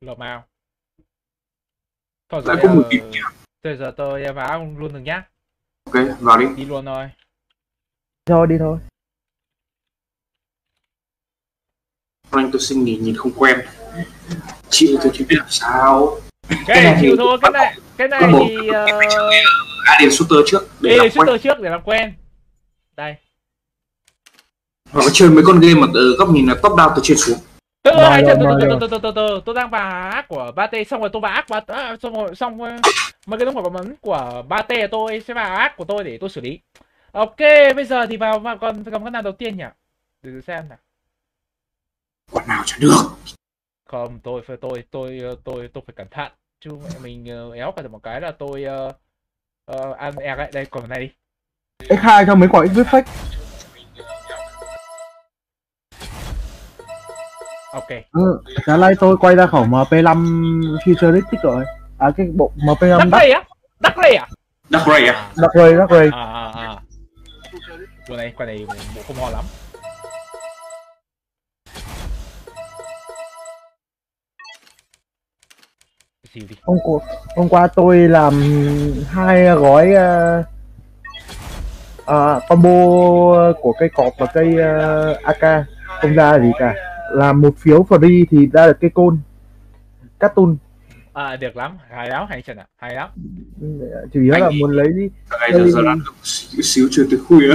Lộc Mao. Thôi Lại rồi, có một kịp nhá. bây giờ tôi vào luôn được nhá. Ok, vào đi. Đi luôn thôi. Thôi đi thôi. Anh tôi xin nghỉ nhìn không quen. Chịu tôi chỉ biết làm sao. Cái này chịu thôi, cái này thì Alien Shooter trước để làm quen. shooter trước để làm quen. Đây. Hoặc là chơi mấy con game mà từ góc nhìn là top down từ trên xuống. Từ tôi đang vào ác của Bate, xong rồi tôi vào ác xong mấy cái đồng bắn của Bate tôi sẽ vào ác của tôi để tôi xử lý. Ok, bây giờ thì vào còn con nào đầu tiên nhỉ? Để xem nào. Quả nào cho được. Không, tôi phải cẩn thận chứ mẹ mình éo cả một cái là tôi ăn e lại đây, còn này đi. X2 cho mấy quả X fake. Ok. Sáng nay tôi quay ra khỏi MP5 Futuristic rồi. À cái bộ MP5 Đắc Ray á? Đắc Ray à? Dark Ray à? Đắc Ray. Quả này bộ không ngon lắm. Gì đi. Hôm qua tôi làm 2 gói combo của cây cọp và cây AK, không ra gì cả. Làm một phiếu free thì ra được cây côn cắt tun. Được lắm, hay lắm, hay Trần ạ, hay lắm. Chủ yếu là muốn lấy đi. Giờ ăn được xíu chưa tới khuya.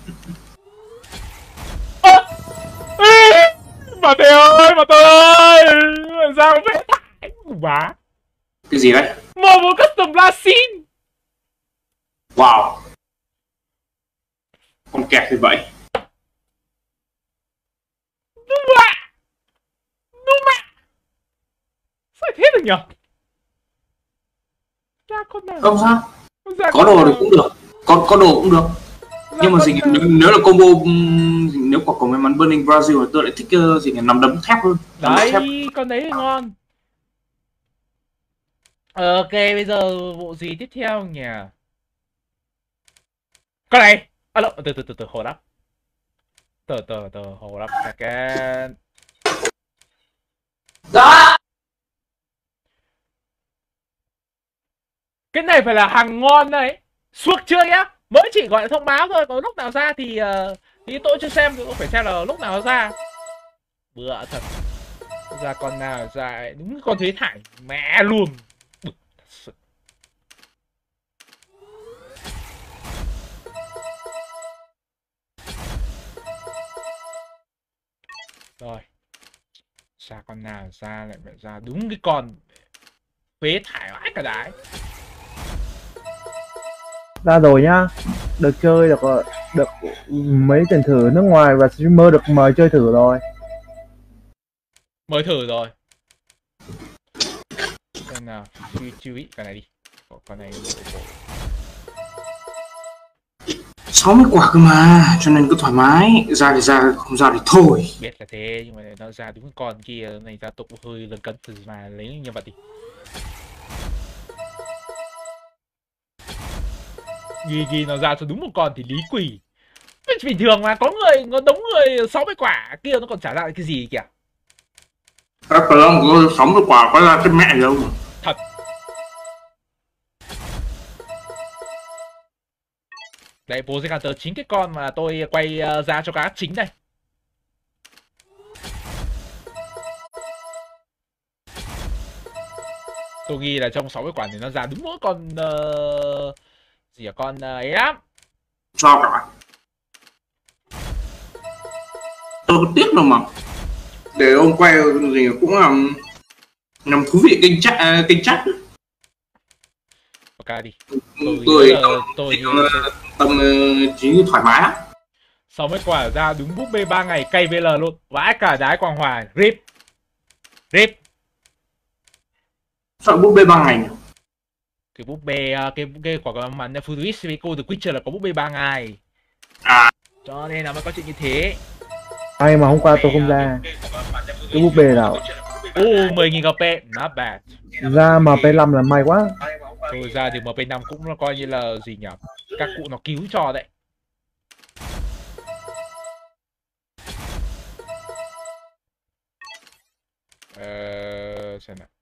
Bà Tê ơi, bà Tê ơi, làm sao không biết. Bá. Cái gì đấy? Mobile Custom Blasin. Wow. Con kẹt thì vậy. Đúng ạ. Sao thế được nhỉ? Ra con nào? Không sao. Ra Có đồ thì cũng được. Có đồ cũng được. Nhưng mà gì nếu là combo, nếu quả cầu may mắn Burning Brazil thì tôi lại thích gì là nằm đấm thép hơn. Đấy, con đấy thì ngon. Ok, bây giờ bộ gì tiếp theo nhỉ? Con này. Từ hold up. Từ hold up second. Đó. Cái này phải là hàng ngon đấy. Suốt chưa nhá. Mới chỉ gọi là thông báo thôi, còn lúc nào ra thì tôi chưa xem, tôi phải xem là lúc nào nó ra. Bựa thật. Ra con nào ra đúng con Thế Thải mẹ luôn. Bực thật sự. Rồi. Ra con nào ra lại phải ra đúng cái con Phế Thải vãi cả đái. Ra rồi nhá, được chơi được mấy trận thử nước ngoài và streamer được mời chơi thử rồi. Mới thử rồi. Xem nào, chưa bị cái này đi. Con này 60 quả cơ mà, cho nên cứ thoải mái, ra thì ra, không ra thì thôi. biết là thế, nhưng mà nó ra đúng con kia này ra tôi cũng hơi lấn cấn từ mà lấy nhân vật đi. Ghi nó ra cho đúng một con thì lý quỷ. Bình thường mà có đống người 60 quả kia nó còn trả lại cái gì kìa. Các cờ ông có 60 quả có ra cái mẹ gì không? Thật. Đấy, bố Hunter chính cái con mà tôi quay ra cho cá chính đây. Tôi nghĩ là trong 60 quả thì nó ra đúng mỗi con gì à, con ấy lắm. Sao cả. Tôi có tiếc đâu mà. Để ông quay gì cũng làm thú vị kênh chat. Ok đi. Tôi tâm trí thoải mái lắm. 60 quả ra đúng búp bê 3 ngày cây VL luôn. Vãi cả đái Quang Hòa. Rip. Sao búp bê 3 ngày nhỉ? Cái búp bê cái quả màn Futurist với cô The Witcher là có búp bê 3 ngày. Cho nên là mới có chuyện như thế. Ai mà hôm qua tôi không ra cái búp bê nào. 10.000 GP, not bad. Ra MP5 là may quá. Thôi ra thì MP5 cũng là coi như là gì nhỉ? Các cụ nó cứu cho đấy. xem nào.